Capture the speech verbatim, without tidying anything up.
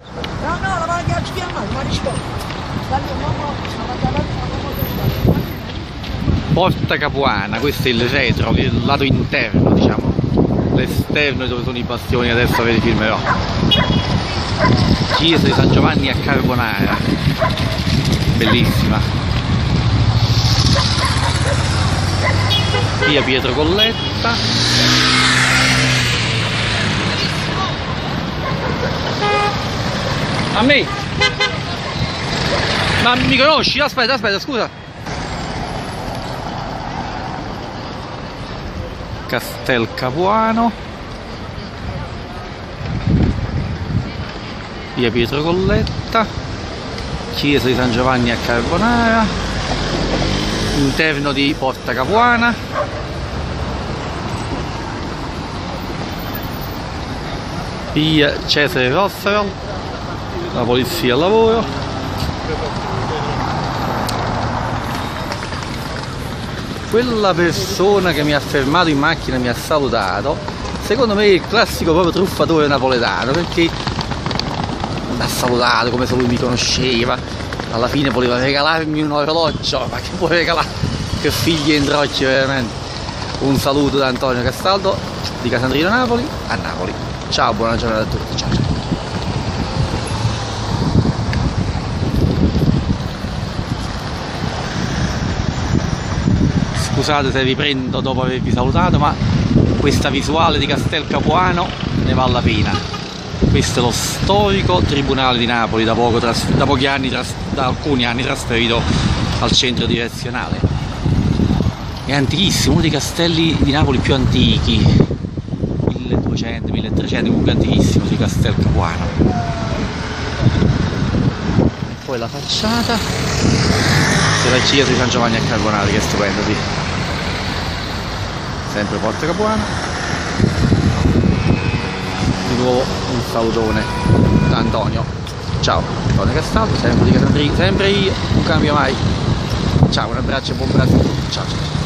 No, no, la mano che ci chiama, ma risposta. Porta Capuana, questo è il retro, il lato interno, diciamo. L'esterno dove sono i bastioni, adesso ve li filmerò. Chiesa di San Giovanni a Carbonara, bellissima. Via Pietro Colletta. A me? Ma mi conosci? Aspetta, aspetta, scusa. Castel Capuano, via Pietro Colletta, chiesa di San Giovanni a Carbonara, interno di Porta Capuana, via Cesare Roosevelt, la polizia al lavoro. Quella persona che mi ha fermato in macchina e mi ha salutato, secondo me è il classico proprio truffatore napoletano, perché mi ha salutato come se lui mi conosceva, alla fine voleva regalarmi un orologio, ma che vuoi regalare? Che figli e introcci veramente. Un saluto da Antonio Castaldo di Casandrino Napoli a Napoli. Ciao, buona giornata a tutti, ciao ciao. Scusate se vi prendo dopo avervi salutato, ma questa visuale di Castel Capuano ne vale la pena. Questo è lo storico Tribunale di Napoli, da, poco da pochi anni, da alcuni anni trasferito al centro direzionale. È antichissimo, uno dei castelli di Napoli più antichi, milleduecento milletrecento, comunque antichissimo di Castel Capuano. E poi la facciata della chiesa di San Giovanni a Carbonara, che è stupendo, sì. Sempre Porta Capuana. Di nuovo un salutone da Antonio. Ciao, Antonio Castaldo, sempre di Casandrino, sempre io, non cambio mai. Ciao, un abbraccio e buon braccio a tutti, ciao ciao.